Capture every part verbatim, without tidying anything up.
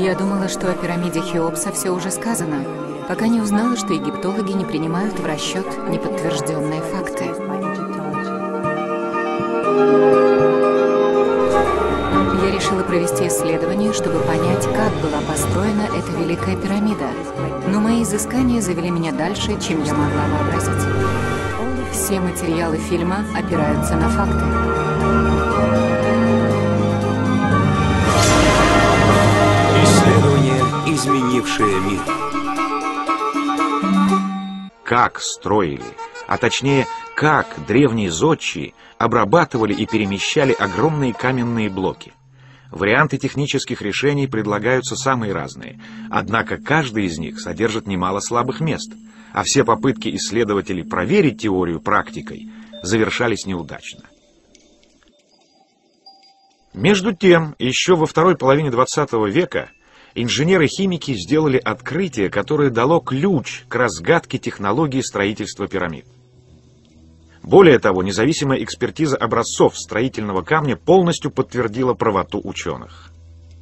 Я думала, что о пирамиде Хеопса все уже сказано, пока не узнала, что египтологи не принимают в расчет неподтвержденные факты. Я решила провести исследование, чтобы понять, как была построена эта великая пирамида. Но мои изыскания завели меня дальше, чем я могла вообразить. Все материалы фильма опираются на факты. Исследование, изменившее мир. Как строили, а точнее, как древние зодчие обрабатывали и перемещали огромные каменные блоки. Варианты технических решений предлагаются самые разные, однако каждый из них содержит немало слабых мест, а все попытки исследователей проверить теорию практикой завершались неудачно. Между тем, еще во второй половине двадцатого века инженеры-химики сделали открытие, которое дало ключ к разгадке технологии строительства пирамид. Более того, независимая экспертиза образцов строительного камня полностью подтвердила правоту ученых.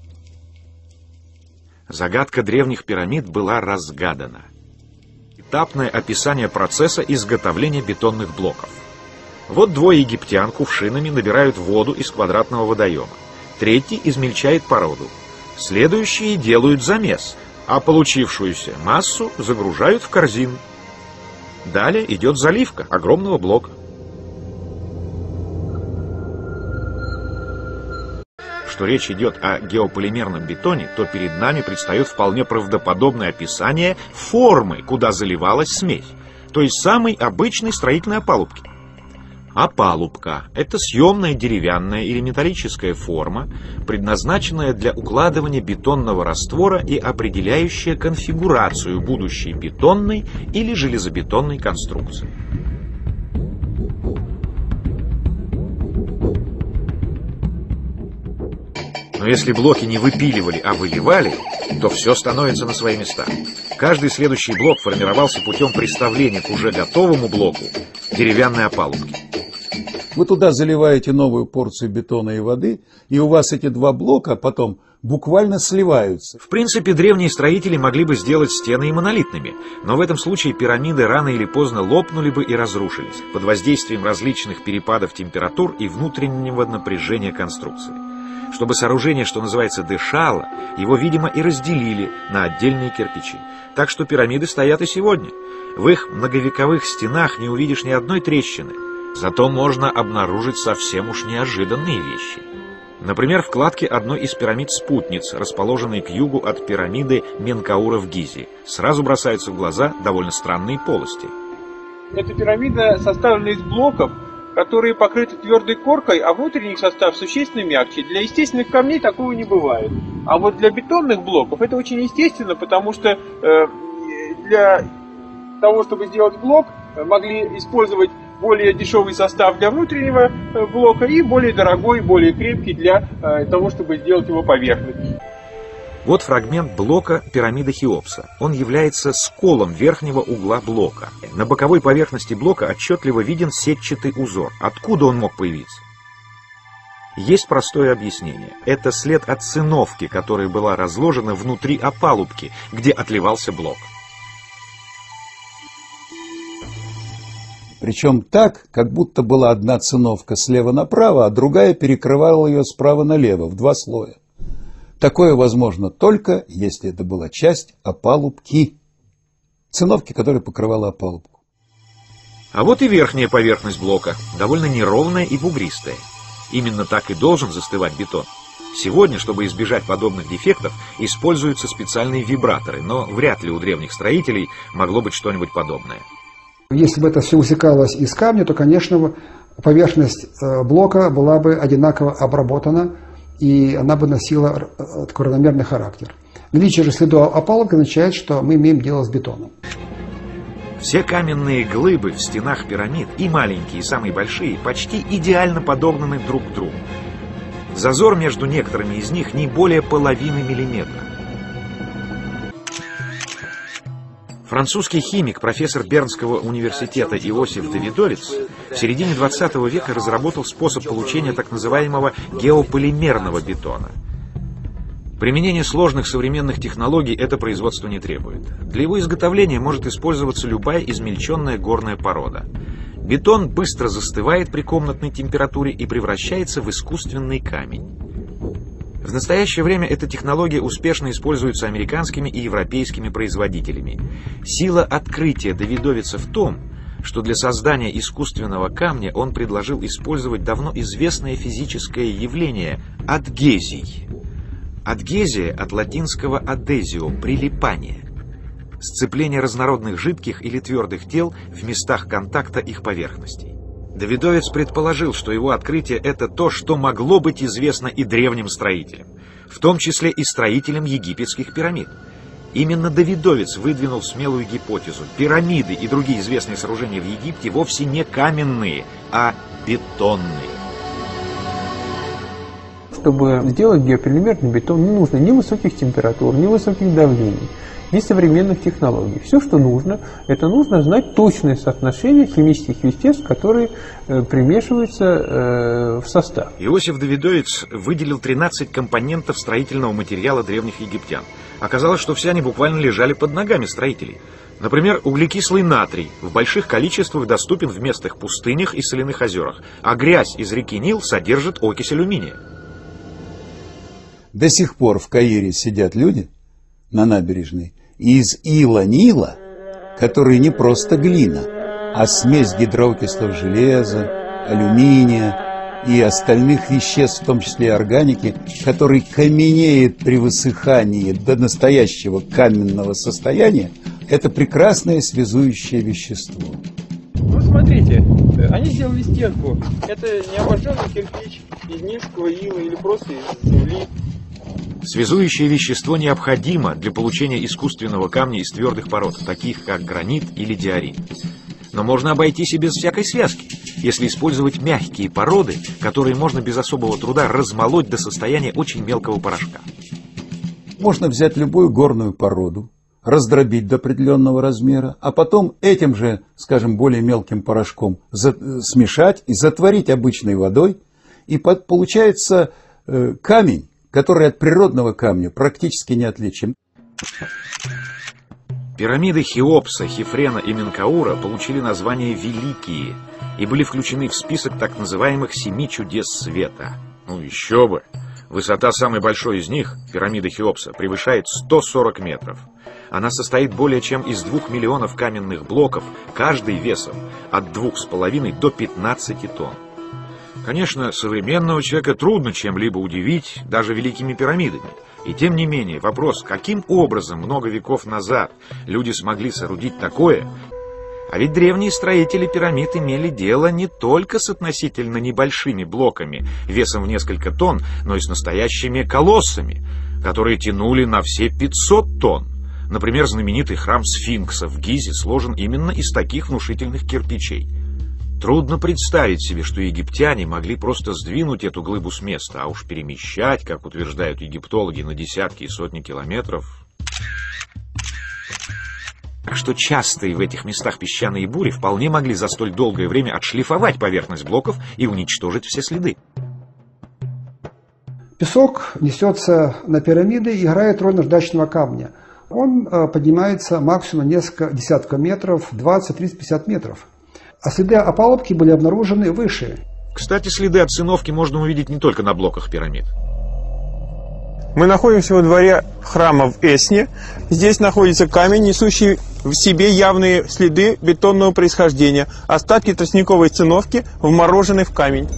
Загадка древних пирамид была разгадана. Этапное описание процесса изготовления бетонных блоков. Вот двое египтян кувшинами набирают воду из квадратного водоема. Третий измельчает породу. Следующие делают замес, а получившуюся массу загружают в корзину. Далее идет заливка огромного блока. Что речь идет о геополимерном бетоне, то перед нами предстает вполне правдоподобное описание формы, куда заливалась смесь, то есть самой обычной строительной опалубки. Опалубка – это съемная деревянная или металлическая форма, предназначенная для укладывания бетонного раствора и определяющая конфигурацию будущей бетонной или железобетонной конструкции. Но если блоки не выпиливали, а выливали, то все становится на свои места. Каждый следующий блок формировался путем приставления к уже готовому блоку деревянной опалубки. Вы туда заливаете новую порцию бетона и воды, и у вас эти два блока потом буквально сливаются. В принципе, древние строители могли бы сделать стены и монолитными, но в этом случае пирамиды рано или поздно лопнули бы и разрушились под воздействием различных перепадов температур и внутреннего напряжения конструкции. Чтобы сооружение, что называется, дышало, его, видимо, и разделили на отдельные кирпичи. Так что пирамиды стоят и сегодня. В их многовековых стенах не увидишь ни одной трещины. Зато можно обнаружить совсем уж неожиданные вещи. Например, в кладке одной из пирамид-спутниц, расположенной к югу от пирамиды Менкаура в Гизе, сразу бросаются в глаза довольно странные полости. Эта пирамида составлена из блоков, которые покрыты твердой коркой, а внутренний состав существенно мягче. Для естественных камней такого не бывает. А вот для бетонных блоков это очень естественно, потому что э, для того, чтобы сделать блок, могли использовать более дешевый состав для внутреннего блока и более дорогой, более крепкий для э, того, чтобы сделать его поверхность. Вот фрагмент блока пирамиды Хеопса. Он является сколом верхнего угла блока. На боковой поверхности блока отчетливо виден сетчатый узор. Откуда он мог появиться? Есть простое объяснение. Это след от циновки, которая была разложена внутри опалубки, где отливался блок. Причем так, как будто была одна циновка слева направо, а другая перекрывала ее справа налево, в два слоя. Такое возможно только, если это была часть опалубки. Циновки, которая покрывала опалубку. А вот и верхняя поверхность блока, довольно неровная и бугристая. Именно так и должен застывать бетон. Сегодня, чтобы избежать подобных дефектов, используются специальные вибраторы, но вряд ли у древних строителей могло быть что-нибудь подобное. Если бы это все высекалось из камня, то, конечно, поверхность блока была бы одинаково обработана, и она бы носила такой равномерный характер. Наличие же следов опалубки означает, что мы имеем дело с бетоном. Все каменные глыбы в стенах пирамид, и маленькие, и самые большие, почти идеально подогнаны друг к другу. Зазор между некоторыми из них не более половины миллиметра. Французский химик, профессор Бернского университета Иосиф Давидовец в середине двадцатого века разработал способ получения так называемого геополимерного бетона. Применение сложных современных технологий это производство не требует. Для его изготовления может использоваться любая измельченная горная порода. Бетон быстро застывает при комнатной температуре и превращается в искусственный камень. В настоящее время эта технология успешно используется американскими и европейскими производителями. Сила открытия Давидовица в том, что для создания искусственного камня он предложил использовать давно известное физическое явление – адгезий. Адгезия от латинского adhesio – прилипание. Сцепление разнородных жидких или твердых тел в местах контакта их поверхностей. Давидовец предположил, что его открытие – это то, что могло быть известно и древним строителям, в том числе и строителям египетских пирамид. Именно Давидовец выдвинул смелую гипотезу. Пирамиды и другие известные сооружения в Египте вовсе не каменные, а бетонные. Чтобы сделать геополимерный бетон, не нужно ни высоких температур, ни высоких давлений, ни современных технологий. Все, что нужно, это нужно знать точное соотношение химических веществ, которые э, примешиваются э, в состав. Иосиф Давидовец выделил тринадцать компонентов строительного материала древних египтян. Оказалось, что все они буквально лежали под ногами строителей. Например, углекислый натрий в больших количествах доступен в местных пустынях и соляных озерах, а грязь из реки Нил содержит окись алюминия. До сих пор в Каире сидят люди на набережной из ила Нила, который не просто глина, а смесь гидроокислов железа, алюминия и остальных веществ, в том числе и органики, который каменеет при высыхании до настоящего каменного состояния. Это прекрасное связующее вещество. Вот смотрите, они сделали стенку. Это не обожженный кирпич из нильского ила или просто из земли. Связующее вещество необходимо для получения искусственного камня из твердых пород, таких как гранит или диорит. Но можно обойтись и без всякой связки, если использовать мягкие породы, которые можно без особого труда размолоть до состояния очень мелкого порошка. Можно взять любую горную породу, раздробить до определенного размера, а потом этим же, скажем, более мелким порошком смешать и затворить обычной водой, и получается э, камень, который от природного камня практически не отличим. Пирамиды Хеопса, Хефрена и Менкаура получили название «Великие» и были включены в список так называемых «Семи чудес света». Ну еще бы! Высота самой большой из них, пирамиды Хеопса, превышает сто сорок метров. Она состоит более чем из двух миллионов каменных блоков, каждый весом от двух с половиной до пятнадцати тонн. Конечно, современного человека трудно чем-либо удивить, даже великими пирамидами. И тем не менее, вопрос, каким образом много веков назад люди смогли соорудить такое, а ведь древние строители пирамид имели дело не только с относительно небольшими блоками, весом в несколько тонн, но и с настоящими колоссами, которые тянули на все пятьсот тонн. Например, знаменитый храм Сфинкса в Гизе сложен именно из таких внушительных кирпичей. Трудно представить себе, что египтяне могли просто сдвинуть эту глыбу с места, а уж перемещать, как утверждают египтологи, на десятки и сотни километров. Так что частые в этих местах песчаные бури вполне могли за столь долгое время отшлифовать поверхность блоков и уничтожить все следы. Песок несется на пирамиды и играет роль наждачного камня. Он поднимается максимум на несколько десятков метров, двадцать, тридцать, пятьдесят метров. А следы опалубки были обнаружены выше. Кстати, следы оциновки можно увидеть не только на блоках пирамид. Мы находимся во дворе храма в Эсне. Здесь находится камень, несущий в себе явные следы бетонного происхождения. Остатки тростниковой циновки вморожены в камень.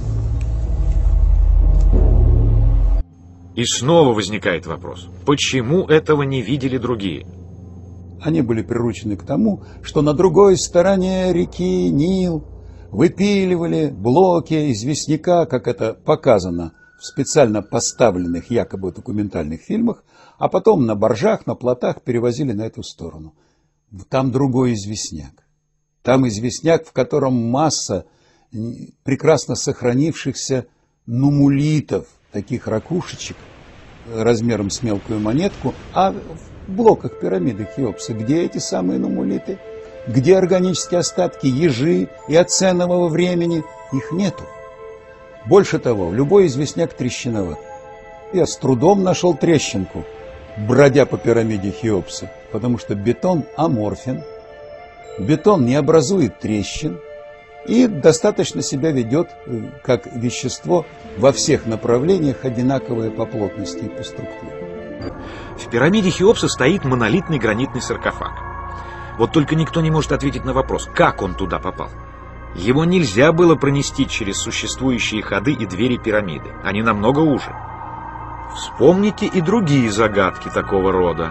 И снова возникает вопрос, почему этого не видели другие? Они были приручены к тому, что на другой стороне реки Нил выпиливали блоки известняка, как это показано в специально поставленных якобы документальных фильмах, а потом на баржах, на плотах перевозили на эту сторону. Там другой известняк. Там известняк, в котором масса прекрасно сохранившихся нумулитов, таких ракушечек размером с мелкую монетку, а в блоках пирамиды Хеопса, где эти самые нумулиты, где органические остатки ежи и оценового времени, их нету. Больше того, любой известняк трещиноват. Я с трудом нашел трещинку, бродя по пирамиде Хеопса, потому что бетон аморфен, бетон не образует трещин и достаточно себя ведет как вещество во всех направлениях, одинаковое по плотности и по структуре. В пирамиде Хеопса стоит монолитный гранитный саркофаг. Вот только никто не может ответить на вопрос, как он туда попал. Его нельзя было пронести через существующие ходы и двери пирамиды. Они намного уже. Вспомните и другие загадки такого рода.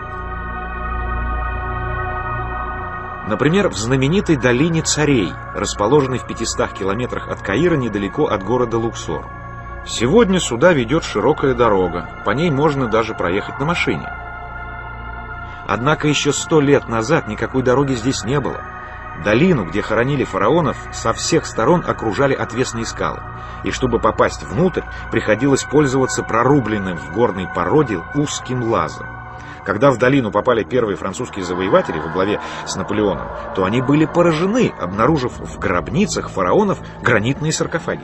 Например, в знаменитой долине Царей, расположенной в пятистах километрах от Каира, недалеко от города Луксор. Сегодня сюда ведет широкая дорога, по ней можно даже проехать на машине. Однако еще сто лет назад никакой дороги здесь не было. Долину, где хоронили фараонов, со всех сторон окружали отвесные скалы, и чтобы попасть внутрь, приходилось пользоваться прорубленным в горной породе узким лазом. Когда в долину попали первые французские завоеватели во главе с Наполеоном, то они были поражены, обнаружив в гробницах фараонов гранитные саркофаги.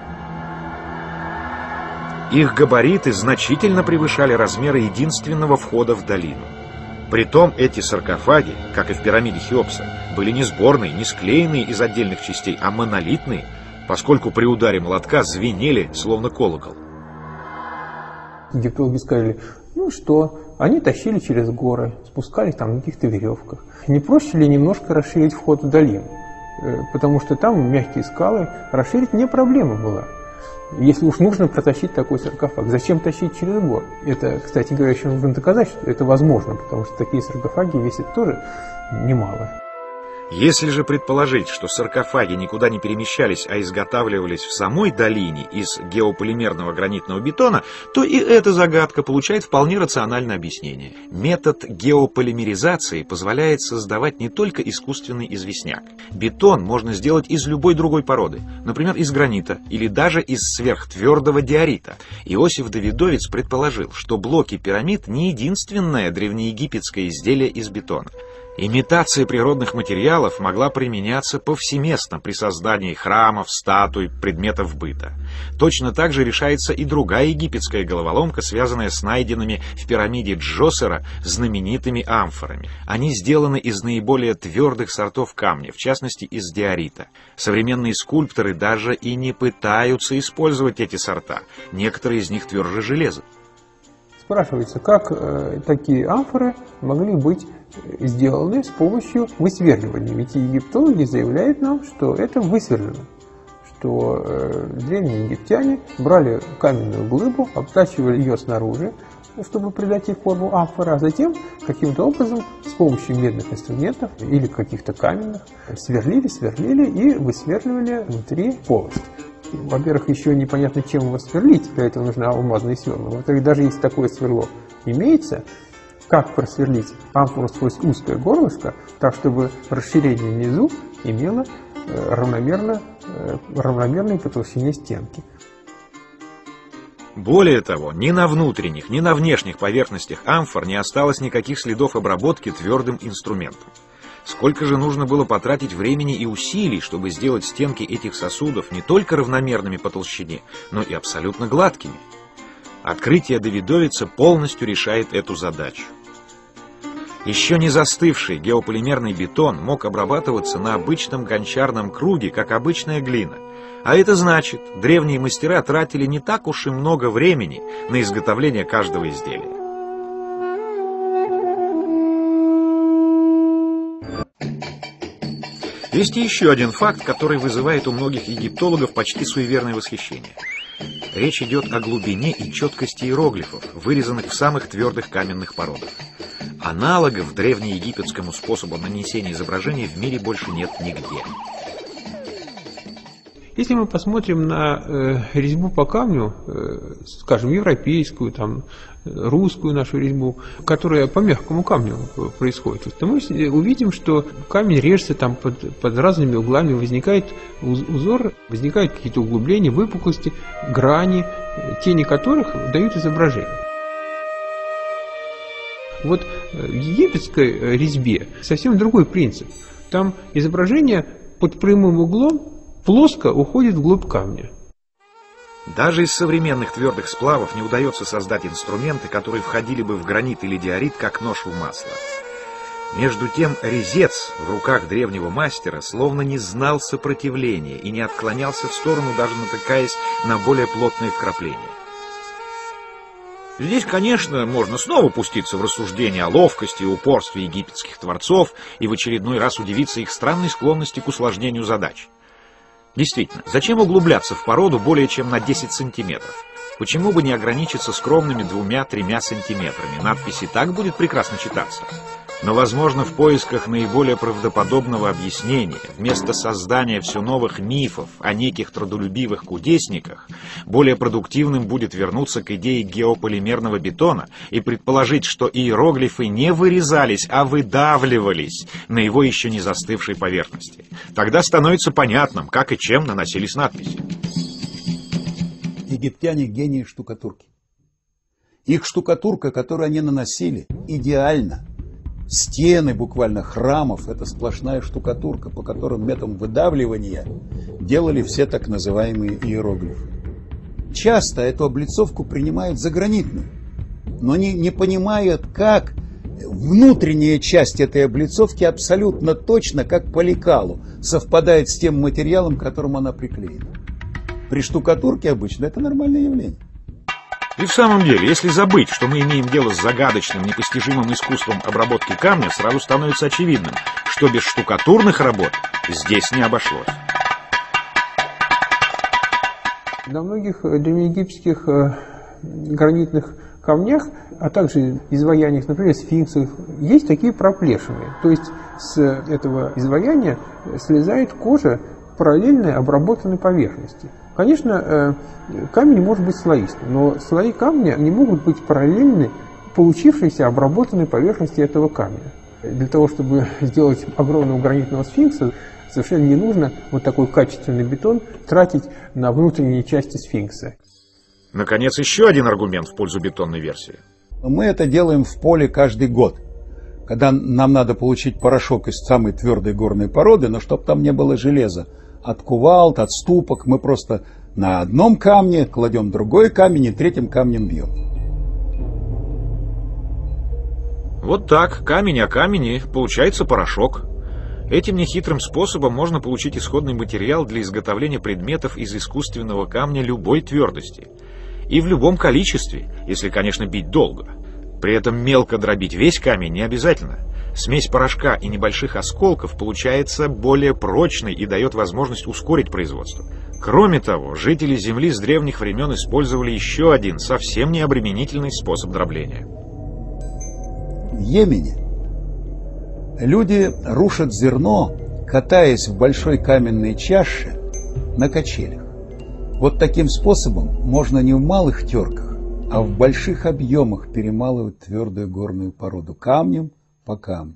Их габариты значительно превышали размеры единственного входа в долину. Притом эти саркофаги, как и в пирамиде Хеопса, были не сборные, не склеенные из отдельных частей, а монолитные, поскольку при ударе молотка звенели, словно колокол. Египтологи сказали, ну что, они тащили через горы, спускались там на каких-то веревках. Не проще ли немножко расширить вход в долину? Потому что там мягкие скалы, расширить не проблема была. Если уж нужно протащить такой саркофаг, зачем тащить через горы? Это, кстати говоря, еще нужно доказать, что это возможно, потому что такие саркофаги весят тоже немало. Если же предположить, что саркофаги никуда не перемещались, а изготавливались в самой долине из геополимерного гранитного бетона, то и эта загадка получает вполне рациональное объяснение. Метод геополимеризации позволяет создавать не только искусственный известняк. Бетон можно сделать из любой другой породы, например, из гранита или даже из сверхтвердого диорита. Иосиф Давидовец предположил, что блоки пирамид не единственное древнеегипетское изделие из бетона. Имитация природных материалов могла применяться повсеместно при создании храмов, статуй, предметов быта. Точно так же решается и другая египетская головоломка, связанная с найденными в пирамиде Джосера знаменитыми амфорами. Они сделаны из наиболее твердых сортов камня, в частности из диорита. Современные скульпторы даже и не пытаются использовать эти сорта. Некоторые из них тверже железа. Спрашивается, как э, такие амфоры могли быть сделаны с помощью высверливания. Ведь египтологи заявляют нам, что это высверлено. Что э, древние египтяне брали каменную глыбу, обтачивали ее снаружи, чтобы придать ей форму амфоры, а затем каким-то образом с помощью медных инструментов или каких-то каменных сверлили, сверлили и высверливали внутри полость. Во-первых, еще непонятно, чем его сверлить, для этого нужны алмазные сверла. Во-вторых, даже если такое сверло имеется, как просверлить амфору сквозь узкое горлышко, так чтобы расширение внизу имело э, равномерно, э, равномерные по толщине стенки. Более того, ни на внутренних, ни на внешних поверхностях амфор не осталось никаких следов обработки твердым инструментом. Сколько же нужно было потратить времени и усилий, чтобы сделать стенки этих сосудов не только равномерными по толщине, но и абсолютно гладкими? Открытие Давидовица полностью решает эту задачу. Еще не застывший геополимерный бетон мог обрабатываться на обычном гончарном круге, как обычная глина. А это значит, древние мастера тратили не так уж и много времени на изготовление каждого изделия. Есть еще один факт, который вызывает у многих египтологов почти суеверное восхищение. Речь идет о глубине и четкости иероглифов, вырезанных в самых твердых каменных породах. Аналогов древнеегипетскому способу нанесения изображений в мире больше нет нигде. Если мы посмотрим на э, резьбу по камню, э, скажем, европейскую, там, русскую нашу резьбу, которая по мягкому камню происходит, то мы увидим, что камень режется там под, под разными углами, возникает узор, возникают какие-то углубления, выпуклости, грани, тени которых дают изображение. Вот в египетской резьбе совсем другой принцип. Там изображение под прямым углом плоско уходит вглубь камня. Даже из современных твердых сплавов не удается создать инструменты, которые входили бы в гранит или диорит, как нож в масло. Между тем резец в руках древнего мастера словно не знал сопротивления и не отклонялся в сторону, даже натыкаясь на более плотные вкрапления. Здесь, конечно, можно снова пуститься в рассуждения о ловкости и упорстве египетских творцов и в очередной раз удивиться их странной склонности к усложнению задач. Действительно, зачем углубляться в породу более чем на десять сантиметров? Почему бы не ограничиться скромными двумя-тремя сантиметрами? Надпись и так будет прекрасно читаться. Но, возможно, в поисках наиболее правдоподобного объяснения, вместо создания все новых мифов о неких трудолюбивых кудесниках, более продуктивным будет вернуться к идее геополимерного бетона и предположить, что иероглифы не вырезались, а выдавливались на его еще не застывшей поверхности. Тогда становится понятным, как и чем наносились надписи. Египтяне — гении штукатурки. Их штукатурка, которую они наносили, идеально. Стены буквально храмов — это сплошная штукатурка, по которым методом выдавливания делали все так называемые иероглифы. Часто эту облицовку принимают за гранитную, но не, не понимают, как внутренняя часть этой облицовки абсолютно точно, как по лекалу, совпадает с тем материалом, к которому она приклеена. При штукатурке обычно это нормальное явление. И в самом деле, если забыть, что мы имеем дело с загадочным, непостижимым искусством обработки камня, сразу становится очевидным, что без штукатурных работ здесь не обошлось. На многих древнеегипетских гранитных камнях, а также изваяниях, например, сфинксов, есть такие проплешины. То есть с этого изваяния слезает кожа параллельной обработанной поверхности. Конечно, камень может быть слоистым, но слои камня не могут быть параллельны получившейся обработанной поверхности этого камня. Для того, чтобы сделать огромного гранитного сфинкса, совершенно не нужно вот такой качественный бетон тратить на внутренние части сфинкса. Наконец, еще один аргумент в пользу бетонной версии. Мы это делаем в поле каждый год, когда нам надо получить порошок из самой твердой горной породы, но чтобы там не было железа. От кувалд, от ступок мы просто на одном камне кладем другой камень и третьим камнем бьем. Вот так, камень о камени, получается порошок. Этим нехитрым способом можно получить исходный материал для изготовления предметов из искусственного камня любой твердости. И в любом количестве, если, конечно, бить долго. При этом мелко дробить весь камень не обязательно. Смесь порошка и небольших осколков получается более прочной и дает возможность ускорить производство. Кроме того, жители Земли с древних времен использовали еще один совсем необременительный способ дробления. В Йемене люди рушат зерно, катаясь в большой каменной чаше на качелях. Вот таким способом можно не в малых терках, а в больших объемах перемалывать твердую горную породу камнем по камню.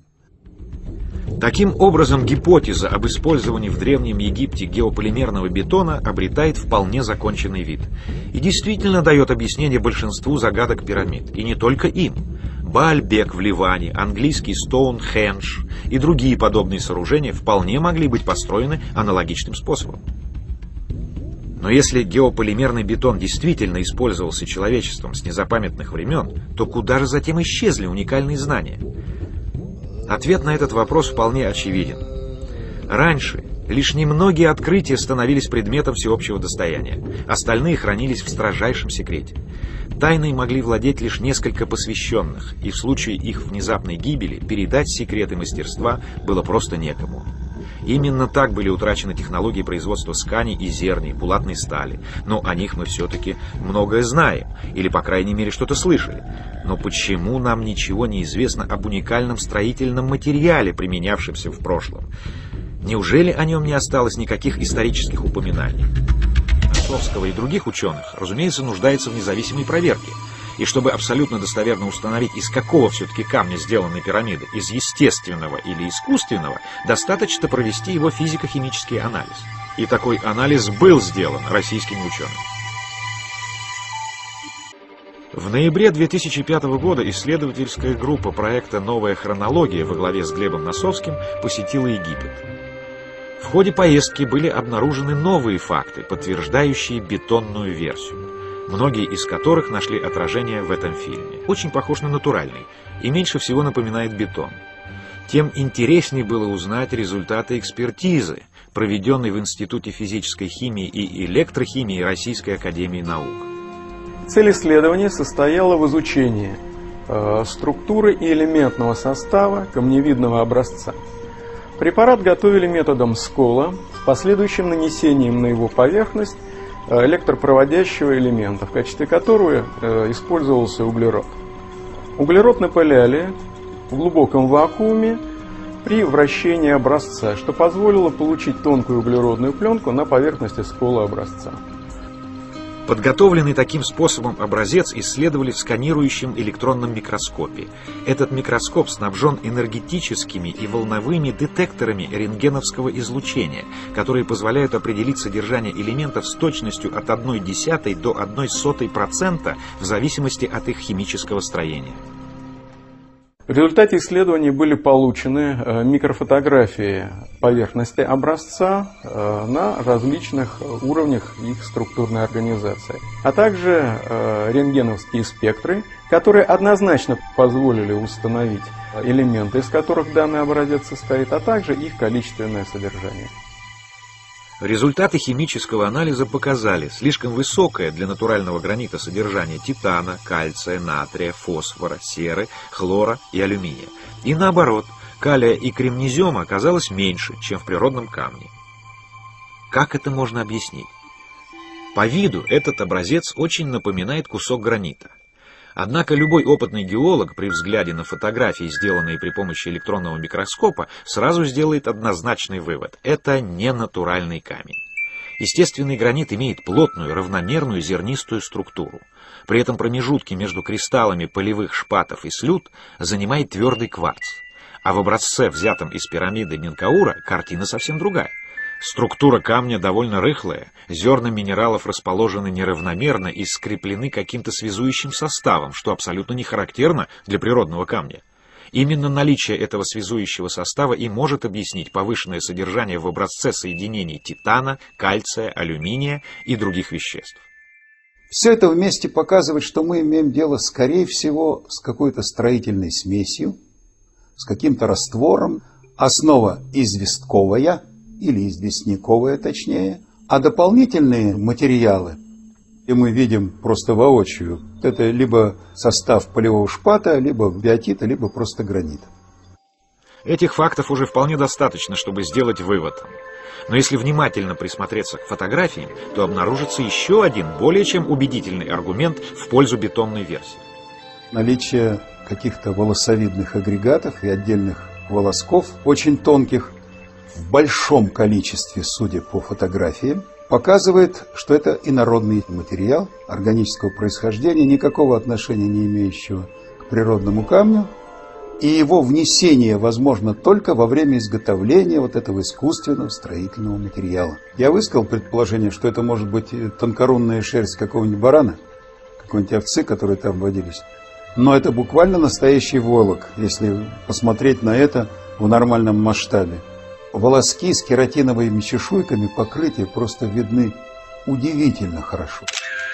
Таким образом, гипотеза об использовании в Древнем Египте геополимерного бетона обретает вполне законченный вид. И действительно дает объяснение большинству загадок пирамид. И не только им. Баальбек в Ливане, английский Стоунхендж и другие подобные сооружения вполне могли быть построены аналогичным способом. Но если геополимерный бетон действительно использовался человечеством с незапамятных времен, то куда же затем исчезли уникальные знания? Ответ на этот вопрос вполне очевиден. Раньше лишь немногие открытия становились предметом всеобщего достояния, остальные хранились в строжайшем секрете. Тайной могли владеть лишь несколько посвященных, и в случае их внезапной гибели передать секреты мастерства было просто некому. Именно так были утрачены технологии производства скани и зерней, булатной стали. Но о них мы все-таки многое знаем, или, по крайней мере, что-то слышали. Но почему нам ничего не известно об уникальном строительном материале, применявшемся в прошлом? Неужели о нем не осталось никаких исторических упоминаний? Носовского и других ученых, разумеется, нуждается в независимой проверке. И чтобы абсолютно достоверно установить, из какого все-таки камня сделаны пирамиды, из естественного или искусственного, достаточно провести его физико-химический анализ. И такой анализ был сделан российскими учеными. В ноябре две тысячи пятого года исследовательская группа проекта «Новая хронология» во главе с Глебом Носовским посетила Египет. В ходе поездки были обнаружены новые факты, подтверждающие бетонную версию, многие из которых нашли отражение в этом фильме. Очень похож на натуральный и меньше всего напоминает бетон. Тем интереснее было узнать результаты экспертизы, проведенной в Институте физической химии и электрохимии Российской академии наук. Цель исследования состояла в изучении э, структуры и элементного состава камневидного образца. Препарат готовили методом скола с последующим нанесением на его поверхность э, электропроводящего элемента, в качестве которого э, использовался углерод. Углерод напыляли в глубоком вакууме при вращении образца, что позволило получить тонкую углеродную пленку на поверхности скола образца. Подготовленный таким способом образец исследовали в сканирующем электронном микроскопе. Этот микроскоп снабжен энергетическими и волновыми детекторами рентгеновского излучения, которые позволяют определить содержание элементов с точностью от одной десятой до одной сотой процента в зависимости от их химического строения. В результате исследований были получены микрофотографии поверхности образца на различных уровнях их структурной организации, а также рентгеновские спектры, которые однозначно позволили установить элементы, из которых данный образец состоит, а также их количественное содержание. Результаты химического анализа показали слишком высокое для натурального гранита содержание титана, кальция, натрия, фосфора, серы, хлора и алюминия. И наоборот, калия и кремнезема оказалось меньше, чем в природном камне. Как это можно объяснить? По виду этот образец очень напоминает кусок гранита. Однако любой опытный геолог при взгляде на фотографии, сделанные при помощи электронного микроскопа, сразу сделает однозначный вывод – это не натуральный камень. Естественный гранит имеет плотную, равномерную зернистую структуру. При этом промежутки между кристаллами полевых шпатов и слюд занимает твердый кварц. А в образце, взятом из пирамиды Менкаура, картина совсем другая. Структура камня довольно рыхлая, зерна минералов расположены неравномерно и скреплены каким-то связующим составом, что абсолютно не характерно для природного камня. Именно наличие этого связующего состава и может объяснить повышенное содержание в образце соединений титана, кальция, алюминия и других веществ. Все это вместе показывает, что мы имеем дело, скорее всего, с какой-то строительной смесью, с каким-то раствором, основа известковая, или известняковые точнее, а дополнительные материалы, и мы видим просто воочию, это либо состав полевого шпата, либо биотита, либо просто гранит. Этих фактов уже вполне достаточно, чтобы сделать вывод. Но если внимательно присмотреться к фотографиям, то обнаружится еще один, более чем убедительный аргумент в пользу бетонной версии. Наличие каких-то волосовидных агрегатов и отдельных волосков, очень тонких, в большом количестве, судя по фотографиям, показывает, что это инородный материал органического происхождения, никакого отношения не имеющего к природному камню, и его внесение возможно только во время изготовления вот этого искусственного строительного материала. Я высказал предположение, что это может быть тонкорунная шерсть какого-нибудь барана, какой-нибудь овцы, которые там водились. Но это буквально настоящий волок, если посмотреть на это в нормальном масштабе. Волоски с кератиновыми чешуйками покрытия просто видны удивительно хорошо.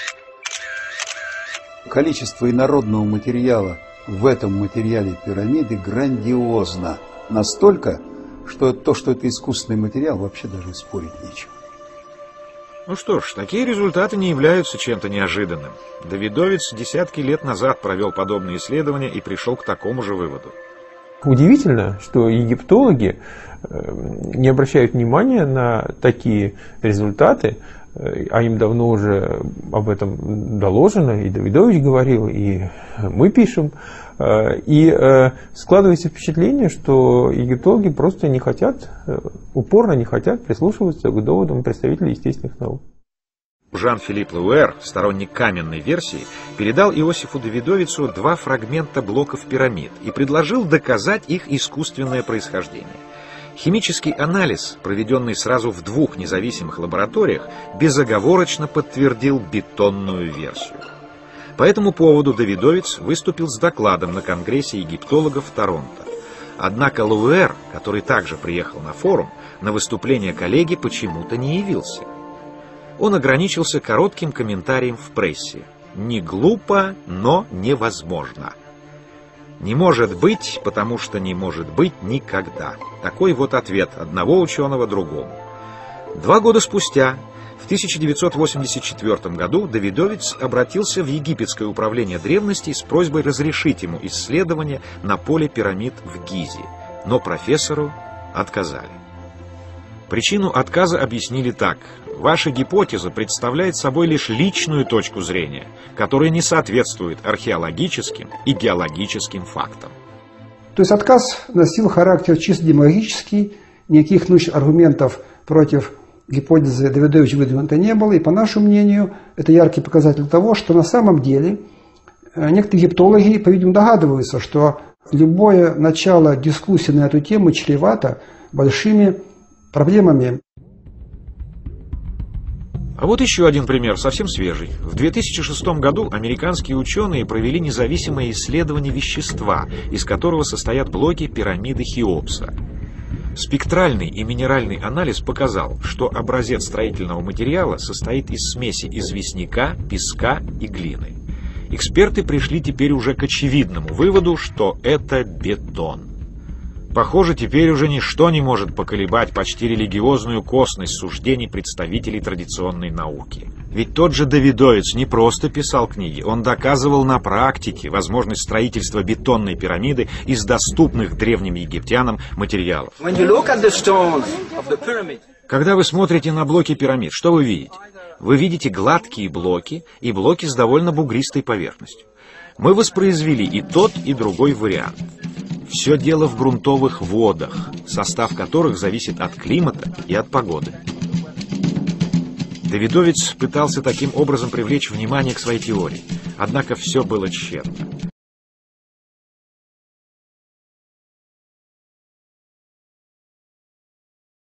Количество инородного материала в этом материале пирамиды грандиозно. Настолько, что то, что это искусственный материал, вообще даже спорить нечего. Ну что ж, такие результаты не являются чем-то неожиданным. Давидовец десятки лет назад провел подобные исследования и пришел к такому же выводу. Удивительно, что египтологи не обращают внимания на такие результаты, а им давно уже об этом доложено, и Давидович говорил, и мы пишем. И складывается впечатление, что египтологи просто не хотят, упорно не хотят прислушиваться к доводам представителей естественных наук. Жан-Филипп Луэр, сторонник каменной версии, передал Иосифу Давидовицу два фрагмента блоков пирамид и предложил доказать их искусственное происхождение. Химический анализ, проведенный сразу в двух независимых лабораториях, безоговорочно подтвердил бетонную версию. По этому поводу Давидовец выступил с докладом на Конгрессе египтологов в Торонто. Однако Лувуэр, который также приехал на форум, на выступление коллеги почему-то не явился. Он ограничился коротким комментарием в прессе. «Не глупо, но невозможно». Не может быть, потому что не может быть никогда. Такой вот ответ одного ученого другому. Два года спустя, в тысяча девятьсот восемьдесят четвёртом году, Давидовец обратился в египетское управление древностей с просьбой разрешить ему исследования на поле пирамид в Гизе, но профессору отказали. Причину отказа объяснили так. Ваша гипотеза представляет собой лишь личную точку зрения, которая не соответствует археологическим и геологическим фактам. То есть отказ носил характер чисто демагогический, никаких научных аргументов против гипотезы Давидовича выдвинуто не было, и по нашему мнению это яркий показатель того, что на самом деле некоторые египтологи, по-видимому, догадываются, что любое начало дискуссии на эту тему чревато большими проблемами. А вот еще один пример, совсем свежий. В две тысячи шестом году американские ученые провели независимое исследование вещества, из которого состоят блоки пирамиды Хеопса. Спектральный и минеральный анализ показал, что образец строительного материала состоит из смеси известняка, песка и глины. Эксперты пришли теперь уже к очевидному выводу, что это бетон. Похоже, теперь уже ничто не может поколебать почти религиозную косность суждений представителей традиционной науки. Ведь тот же Давидовец не просто писал книги, он доказывал на практике возможность строительства бетонной пирамиды из доступных древним египтянам материалов. Когда вы смотрите на блоки пирамид, что вы видите? Вы видите гладкие блоки и блоки с довольно бугристой поверхностью. Мы воспроизвели и тот, и другой вариант. Все дело в грунтовых водах, состав которых зависит от климата и от погоды. Давидовец пытался таким образом привлечь внимание к своей теории, однако все было тщетно.